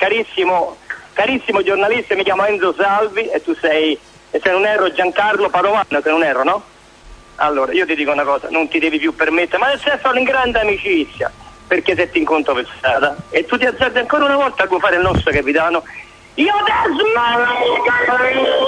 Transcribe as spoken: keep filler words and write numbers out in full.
carissimo, carissimo giornalista, mi chiamo Enzo Salvi e tu sei, se non erro, Giancarlo Padovano, se non erro, no? Allora, io ti dico una cosa, non ti devi più permettere, ma nel senso in grande amicizia, perché se ti incontro per strada e tu ti azzardi ancora una volta a fare il nostro capitano, io ti smalgo!